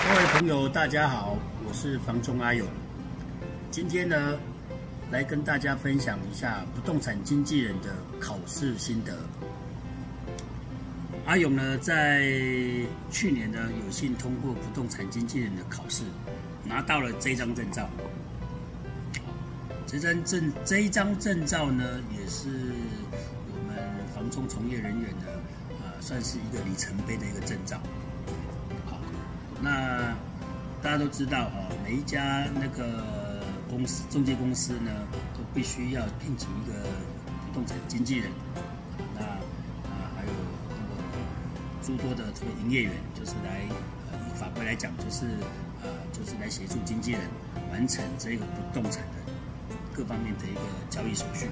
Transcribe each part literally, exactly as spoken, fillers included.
各位朋友，大家好，我是房仲阿勇。今天呢，来跟大家分享一下不动产经纪人的考试心得。阿勇呢，在去年呢，有幸通过不动产经纪人的考试，拿到了这一张证照。这张证这一张证照呢，也是我们房仲从业人员呢，呃，算是一个里程碑的一个证照。好，那大家都知道啊，每一家那个公司中介公司呢，都必须要聘请一个不动产经纪人。那啊，还有那个诸多的这个营业员，就是来呃，以法规来讲，就是呃，就是来协助经纪人完成这个不动产的各方面的一个交易手续。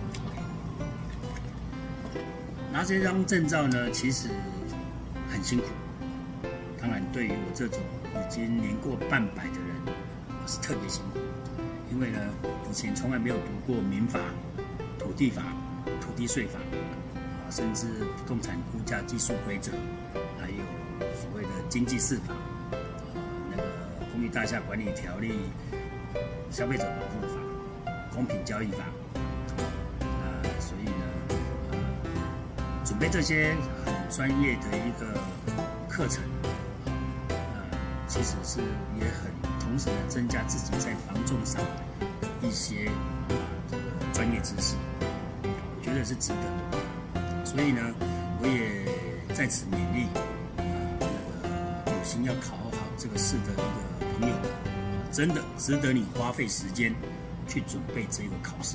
拿这张证照呢，其实很辛苦。当然，对于我这种已经年过半百的人，我是特别辛苦。因为呢，以前从来没有读过民法、土地法、土地税法，啊，甚至不动产估价技术规则，还有所谓的经济事法，啊，那个公寓大厦管理条例、消费者保护法。公平交易法，呃，所以呢，呃，准备这些很专业的一个课程，呃，其实是也很同时呢增加自己在房仲上一些啊这个专业知识，我觉得是值得的。所以呢，我也在此勉励啊那个有心要考好这个试的一个朋友，真的值得你花费时间去准备这个考试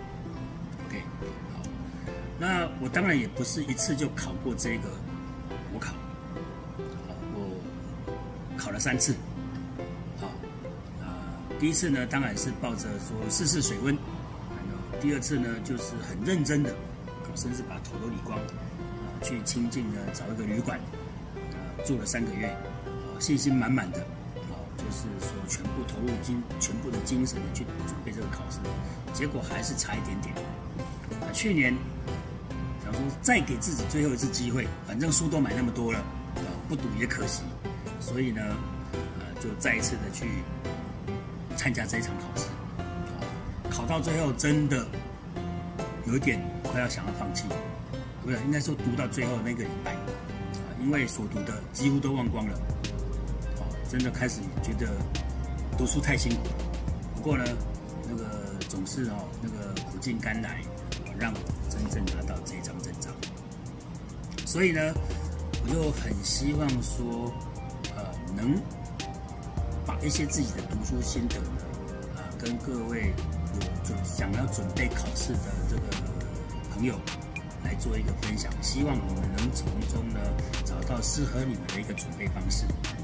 ，OK， 好，那我当然也不是一次就考过这个国考，好，我考了三次，好，啊，第一次呢当然是抱着说试试水温，第二次呢就是很认真的，甚至把头都理光，啊，去清境呢找一个旅馆，啊，住了三个月，啊，信心满满的。就是说，全部投入精全部的精神去准备这个考试，结果还是差一点点。啊，去年想说再给自己最后一次机会，反正书都买那么多了，啊，不赌也可惜，所以呢，呃，就再一次的去参加这一场考试。啊，考到最后真的有一点快要想要放弃，不是，应该说读到最后那个礼拜，啊，因为所读的几乎都忘光了。真的开始觉得读书太辛苦了，不过呢，那个总是哦，那个苦尽甘来，让我真正拿到这张证照。所以呢，我就很希望说，呃，能把一些自己的读书心得呢，啊，跟各位有准想要准备考试的这个朋友来做一个分享，希望你们能从中呢找到适合你们的一个准备方式。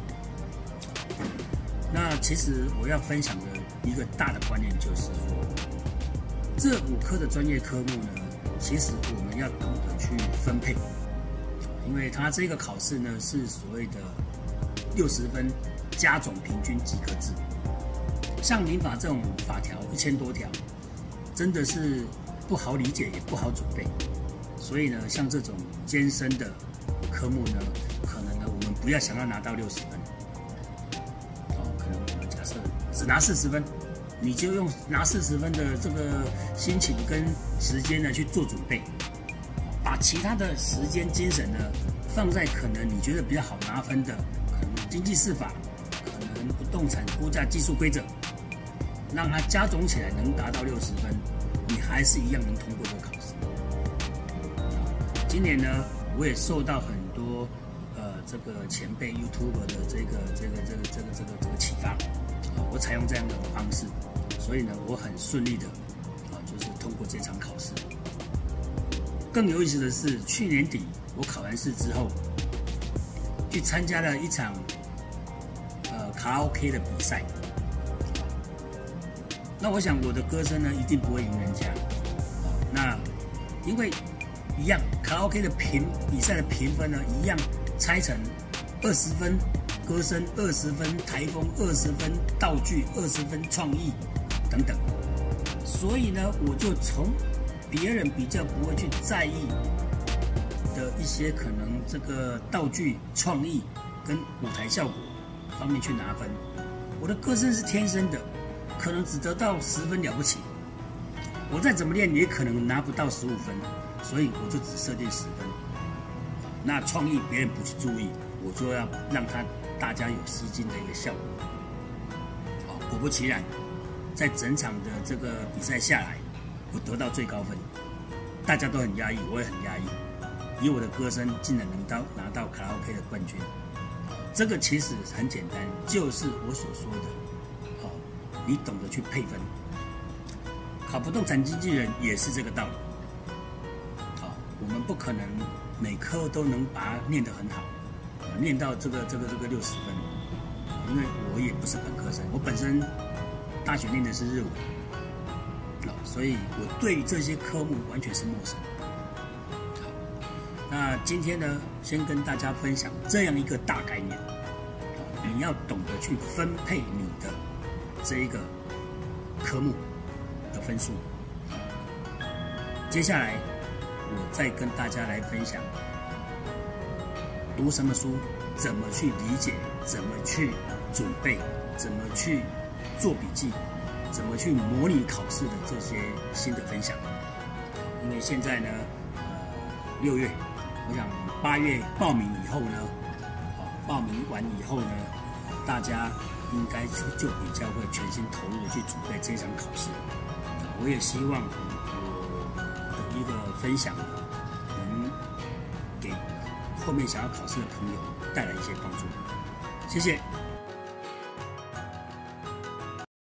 那其实我要分享的一个大的观念就是说，这五科的专业科目呢，其实我们要懂得去分配，因为它这个考试呢是所谓的六十分加总平均及格制。像民法这种法条一千多条，真的是不好理解也不好准备，所以呢，像这种艰深的科目呢，可能呢我们不要想要拿到六十分。只拿四十分，你就用拿四十分的这个心情跟时间呢去做准备，把其他的时间精神呢放在可能你觉得比较好拿分的，可能经济事法，可能不动产估价技术规则，让它加总起来能达到六十分，你还是一样能通过这个考试。今年呢，我也受到很多呃这个前辈 YouTuber 的这个这个这个这个这个这个启发。我采用这样的方式，所以呢，我很顺利的啊，就是通过这场考试。更有意思的是，去年底我考完试之后，去参加了一场呃卡拉 OK 的比赛。那我想我的歌声呢，一定不会赢人家。那因为一样卡拉 OK 的评比赛的评分呢，一样拆成二十分。歌声二十分，台风二十分，道具二十分，创意等等。所以呢，我就从别人比较不会去在意的一些可能这个道具创意跟舞台效果， 方面去拿分。我的歌声是天生的，可能只得到十分了不起。我再怎么练，也可能拿不到十五分，所以我就只设定十分。那创意别人不去注意，我就要让他大家有吸睛的一个效果。好，果不其然，在整场的这个比赛下来，我得到最高分，大家都很压抑，我也很压抑。以我的歌声，竟然能到拿到卡拉 OK 的冠军，这个其实很简单，就是我所说的，哦，你懂得去配分。考不动产经纪人也是这个道理。好，我们不可能每科都能把它念得很好，念到这个这个这个六十分，因为我也不是本科生，我本身大学念的是日文，啊，所以我对于这些科目完全是陌生。好，那今天呢，先跟大家分享这样一个大概念，你要懂得去分配你的这一个科目的分数。接下来我再跟大家来分享读什么书，怎么去理解，怎么去准备，怎么去做笔记，怎么去模拟考试的这些新的分享。因为现在呢，呃，六月，我想八月报名以后呢，啊，报名完以后呢，大家应该就比较会全心投入的去准备这场考试。我也希望我的一个分享呢，能给后面想要考试的朋友带来一些帮助。谢谢。